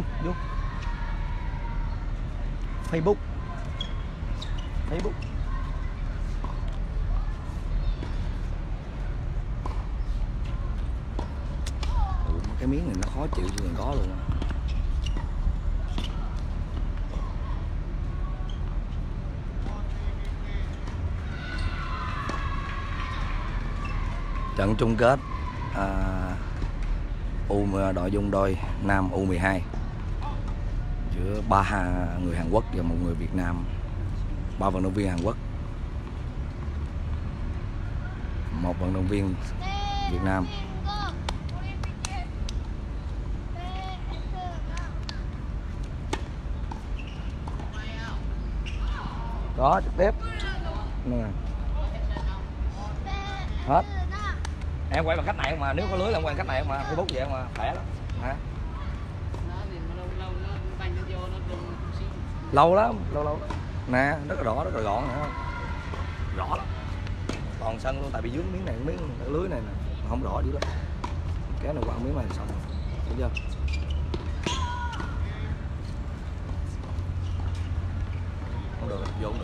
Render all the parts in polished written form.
vô. Facebook. Cái miếng này nó khó chịu chứ còn có luôn á. Trận chung kết nội dung đôi nam U12 giữa 3 người Hàn Quốc và 1 người Việt Nam, 3 vận động viên Hàn Quốc, 1 vận động viên Việt Nam. Đó, trực tiếp nè. Hết. Em quay bằng cách này mà, nếu có lưới là em quay bằng cách này mà, Facebook vậy mà khỏe lắm hả? Lâu lắm. Nè, rất là rõ, rất là gọn nữa. Rõ lắm. Toàn sân luôn, tại vì dưới miếng này, miếng lưới này nè, không rõ dữ lắm. Kéo này qua miếng này xong. Thấy chưa? Không được, vô không được.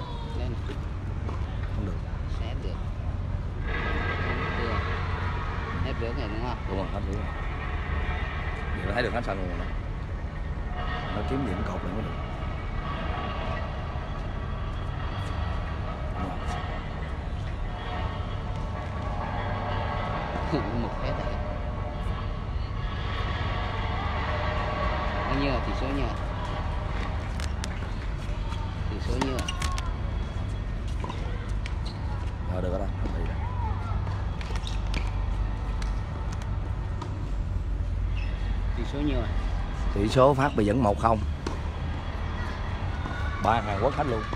Không được. Sẽ được. Hết được này đúng không? Đúng rồi, hết được. Giờ nó thấy được hết sân rồi. Nó kiếm điểm cột này mới được. Một hết rồi. Bao nhiêu tỷ số nhỉ? Tỷ số nhiêu? Được rồi đó, không bị đâu. Tỷ số nhiêu? Tỷ số Phát bị dẫn 1-0. 3 Hàn Quốc hết luôn.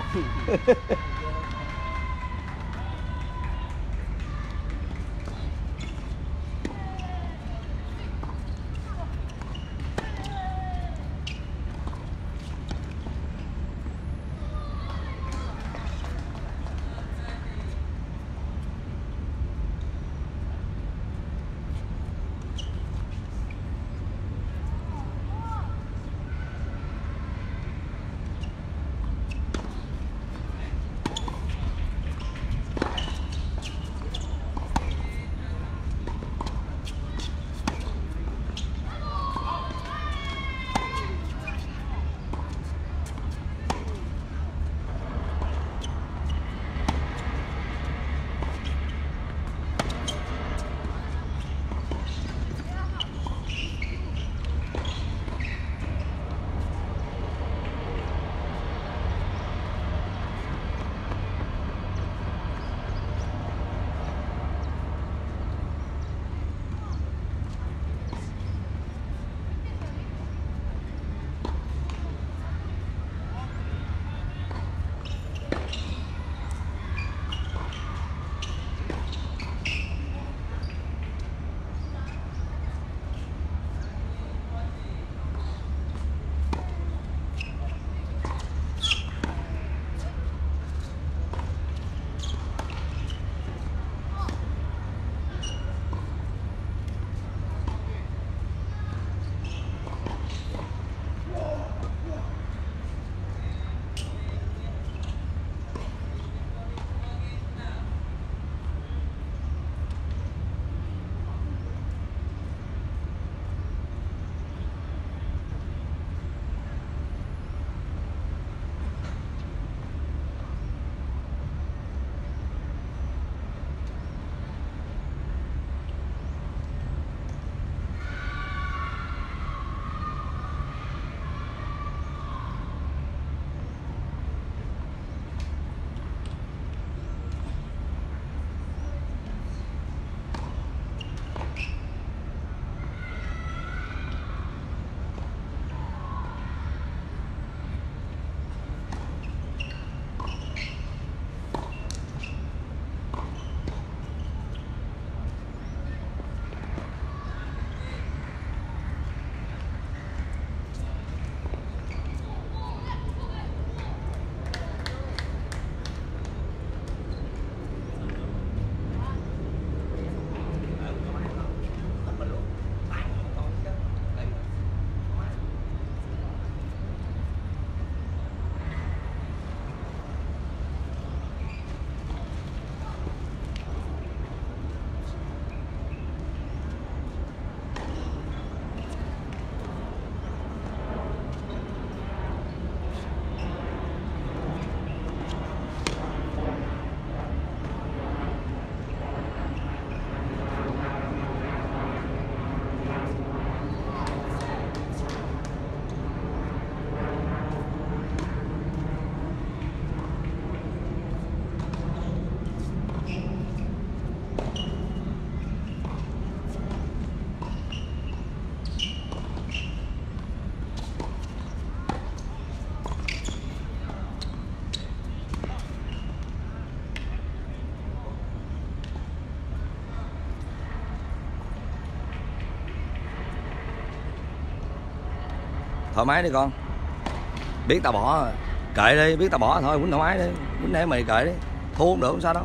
thoải mái đi con. Biết tao bỏ kệ đi, biết tao bỏ thôi, quýnh thoải mái đi, quýnh để mày kệ đi, thua cũng được không sao đâu.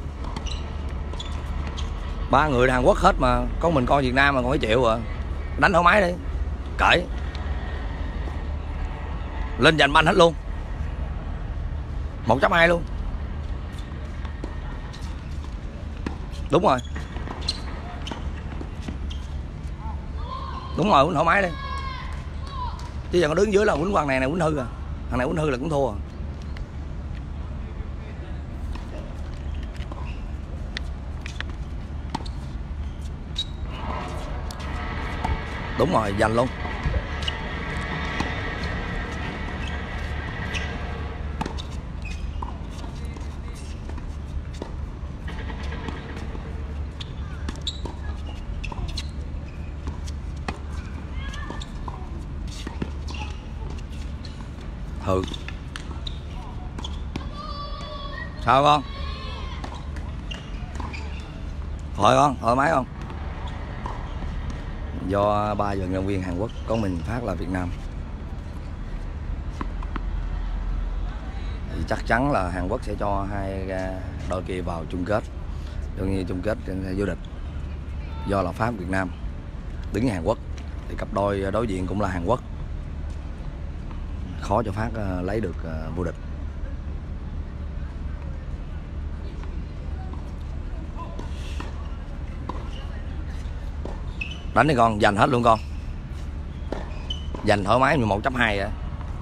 3 người Hàn Quốc hết mà, có mình con Việt Nam mà còn phải chịu à. Đánh thoải mái đi, kệ. Lên giành banh hết luôn, 1.2 luôn. Đúng rồi, đúng rồi, quýnh thoải mái đi. Chứ giờ con đứng dưới là quýnh quăng này quýnh hư à, thằng này quýnh hư là cũng thua à. Đúng rồi, giành luôn. Ừ. Sao con? Thoải con, thoải mái không? Do 3 vận động viên Hàn Quốc, có mình Phát là Việt Nam. Thì chắc chắn là Hàn Quốc sẽ cho 2 đội kia vào chung kết. Đương nhiên chung kết vô địch. Do là Pháp Việt Nam đứng với Hàn Quốc thì cặp đôi đối diện cũng là Hàn Quốc. Khó cho Phát lấy được vô địch. Đánh đi con, giành hết luôn con. Giành thoải mái 11.2 vậy.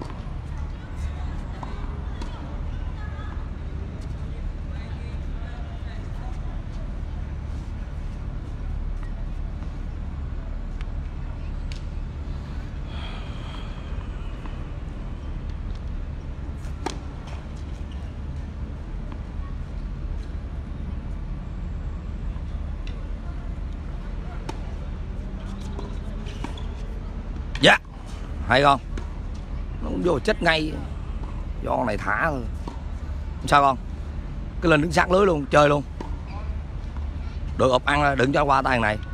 Dạ, hay không? Nó cũng vô chết ngay. Do con này thả thôi. Sao con? Cứ lên đứng sát lưới luôn, chơi luôn. Được ộp ăn ra, đừng cho qua tay này.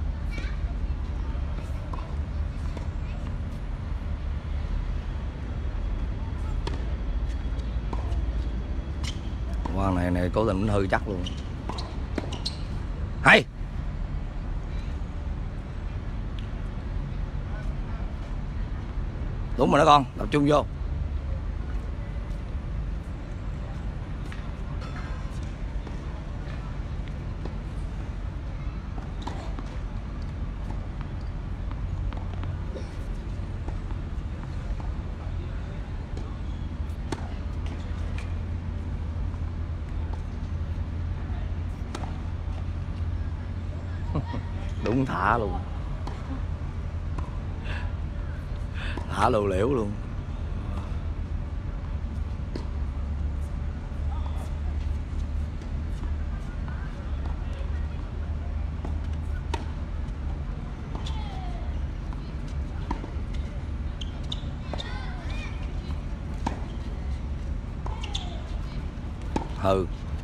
Qua này cố tình nó hư chắc luôn. Hay. Đúng rồi đó con, tập trung vô. Đúng thả luôn. Thả lù liễu luôn. Ừ.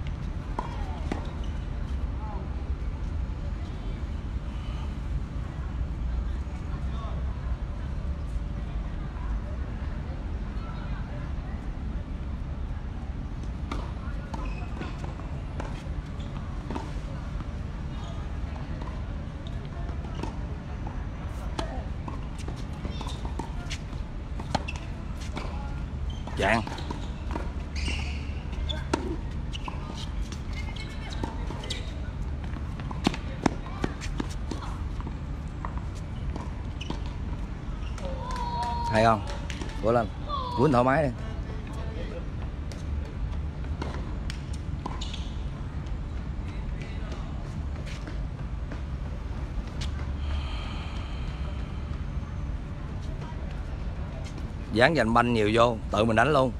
Dạng. Hay không? Cố lên, quýnh thoải mái đi. Dán giành banh nhiều vô, tự mình đánh luôn.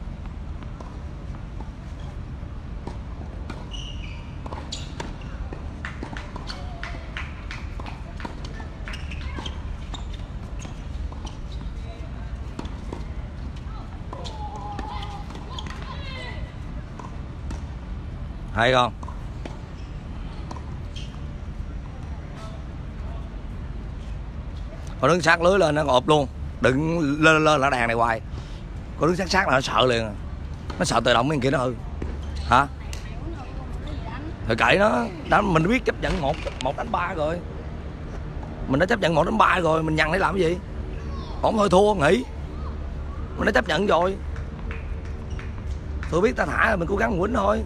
Hay không? Còn đứng sát lưới lên nó ộp luôn. đừng lơ lơ là đàn này hoài. Có đứng sát là nó sợ liền. Nó sợ tự động mấy kia nó hư. Hả? Thì kệ nó, mình biết chấp nhận 1 đánh 3 rồi. Mình đã chấp nhận 1 đánh 3 rồi, mình nhằn để làm cái gì? Ổn thôi thua nghỉ. Mình đã chấp nhận rồi. Tôi biết ta thả mình cố gắng quýnh thôi.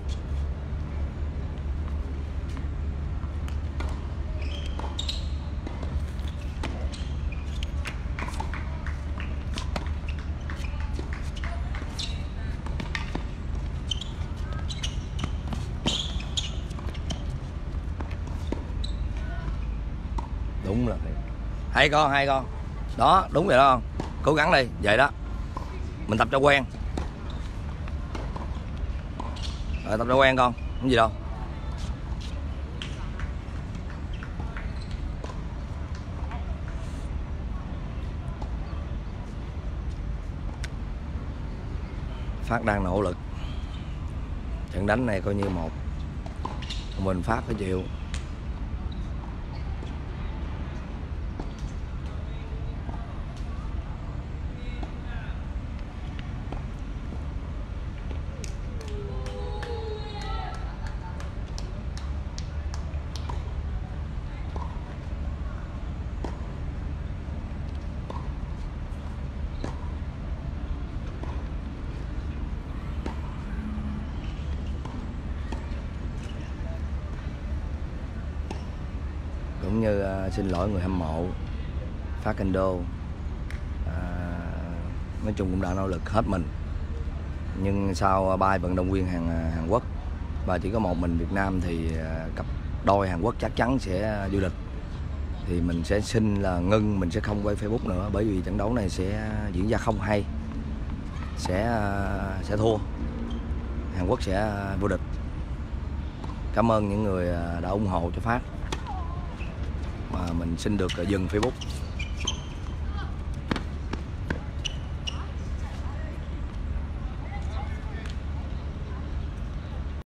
Đúng rồi. Hay con. Đó, đúng rồi đó. Cố gắng đi, vậy đó. Mình tập cho quen. Rồi, tập cho quen con, không gì đâu. Phát đang nỗ lực. Trận đánh này coi như một. Mình Phát phải chịu. Cũng như xin lỗi người hâm mộ Phát Kendo. Nói chung cũng đã nỗ lực hết mình, nhưng sau 3 vận động viên Hàn Quốc và chỉ có một mình Việt Nam thì cặp đôi Hàn Quốc chắc chắn sẽ vô địch. Thì mình sẽ xin là ngưng, mình sẽ không quay Facebook nữa, bởi vì trận đấu này sẽ diễn ra không hay, sẽ thua, Hàn Quốc sẽ vô địch. Cảm ơn những người đã ủng hộ cho Phát, mà mình xin được dừng Facebook.